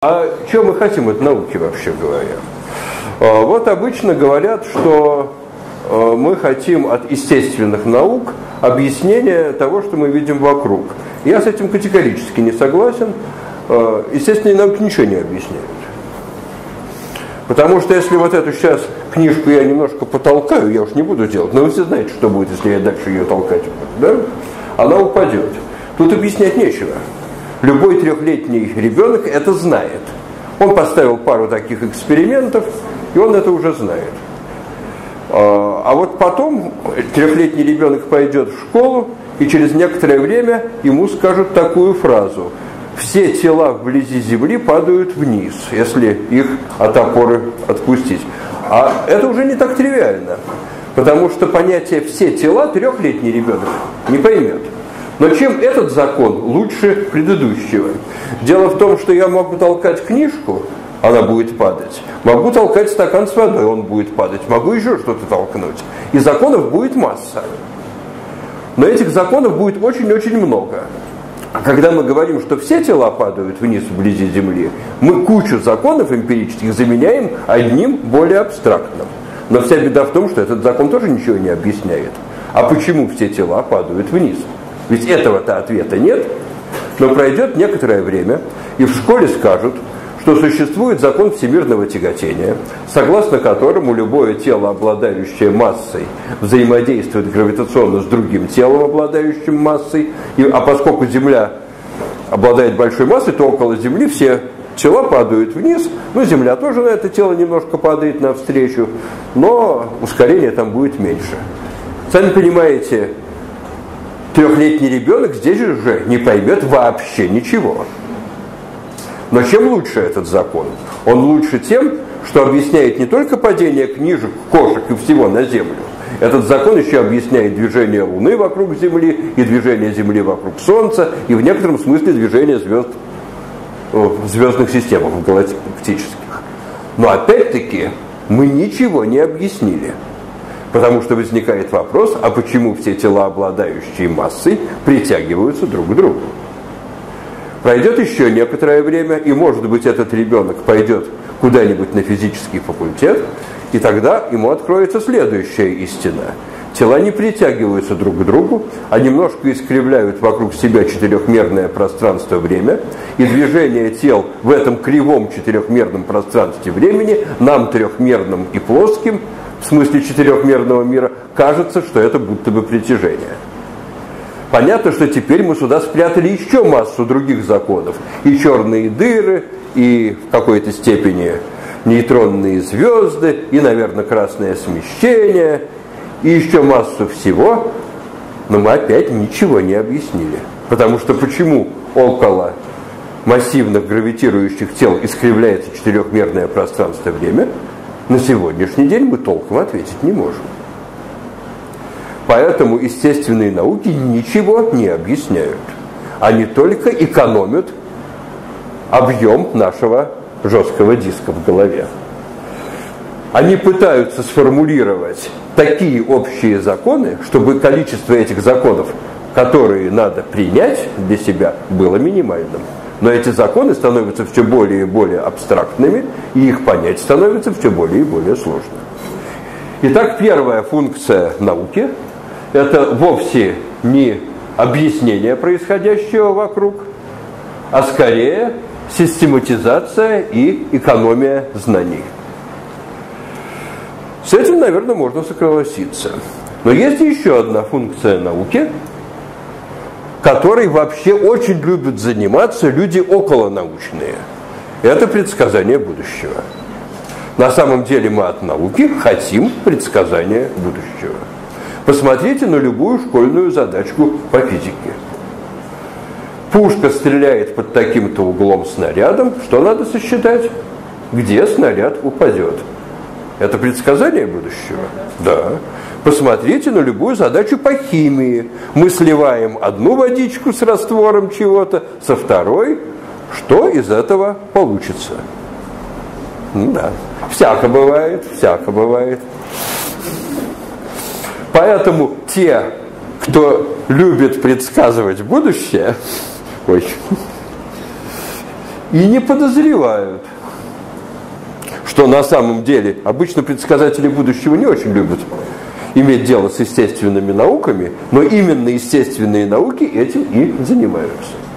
А что мы хотим от науки, вообще говоря? Вот обычно говорят, что мы хотим от естественных наук объяснения того, что мы видим вокруг. Я с этим категорически не согласен. Естественные науки ничего не объясняют. Потому что если вот эту сейчас книжку я немножко потолкаю, я уж не буду делать, но вы все знаете, что будет, если я дальше ее толкать буду, да? Она упадет. Тут объяснять нечего. Любой трехлетний ребенок это знает. Он поставил пару таких экспериментов, и он это уже знает. А вот потом трехлетний ребенок пойдет в школу, и через некоторое время ему скажут такую фразу: все тела вблизи Земли падают вниз, если их от опоры отпустить. А это уже не так тривиально, потому что понятие «все тела» трехлетний ребенок не поймет. Но чем этот закон лучше предыдущего? Дело в том, что я могу толкать книжку, она будет падать. Могу толкать стакан с водой, он будет падать. Могу еще что-то толкнуть. И законов будет масса. Но этих законов будет очень-очень много. А когда мы говорим, что все тела падают вниз вблизи Земли, мы кучу законов эмпирических заменяем одним более абстрактным. Но вся беда в том, что этот закон тоже ничего не объясняет. А почему все тела падают вниз? Ведь этого-то ответа нет. Но пройдет некоторое время, и в школе скажут, что существует закон всемирного тяготения, согласно которому любое тело, обладающее массой, взаимодействует гравитационно с другим телом, обладающим массой. А поскольку Земля обладает большой массой, то около Земли все тела падают вниз. Ну, Земля тоже на это тело немножко падает навстречу, но ускорение там будет меньше. Сами понимаете, трехлетний ребенок здесь уже не поймет вообще ничего. Но чем лучше этот закон? Он лучше тем, что объясняет не только падение книжек, кошек и всего на Землю. Этот закон еще объясняет движение Луны вокруг Земли, и движение Земли вокруг Солнца, и в некотором смысле движение звезд в звездных системах, в галактических. Но опять-таки мы ничего не объяснили. Потому что возникает вопрос, а почему все тела, обладающие массой, притягиваются друг к другу? Пройдет еще некоторое время, и, может быть, этот ребенок пойдет куда-нибудь на физический факультет, и тогда ему откроется следующая истина. Тела не притягиваются друг к другу, а немножко искривляют вокруг себя четырехмерное пространство-время, и движение тел в этом кривом четырехмерном пространстве времени нам, трехмерным и плоским, в смысле четырехмерного мира, кажется, что это будто бы притяжение. Понятно, что теперь мы сюда спрятали еще массу других законов. И черные дыры, и в какой-то степени нейтронные звезды, и, наверное, красное смещение, и еще массу всего. Но мы опять ничего не объяснили. Потому что почему около массивных гравитирующих тел искривляется четырехмерное пространство-время, на сегодняшний день мы толком ответить не можем. Поэтому естественные науки ничего не объясняют. Они только экономят объем нашего жесткого диска в голове. Они пытаются сформулировать такие общие законы, чтобы количество этих законов, которые надо принять для себя, было минимальным. Но эти законы становятся все более и более абстрактными, и их понять становится все более и более сложно. Итак, первая функция науки – это вовсе не объяснение происходящего вокруг, а скорее систематизация и экономия знаний. С этим, наверное, можно согласиться. Но есть еще одна функция науки, которой вообще очень любят заниматься люди околонаучные. Это предсказание будущего. На самом деле мы от науки хотим предсказания будущего. Посмотрите на любую школьную задачку по физике. Пушка стреляет под таким-то углом снарядом. Что надо сосчитать? Где снаряд упадет? Это предсказание будущего? Да. Посмотрите на любую задачу по химии. Мы сливаем одну водичку с раствором чего-то, со второй. Что из этого получится? Да. Всяко бывает, всяко бывает. Поэтому те, кто любит предсказывать будущее, и не подозревают, что на самом деле обычно предсказатели будущего не очень любят иметь дело с естественными науками, но именно естественные науки этим и занимаются.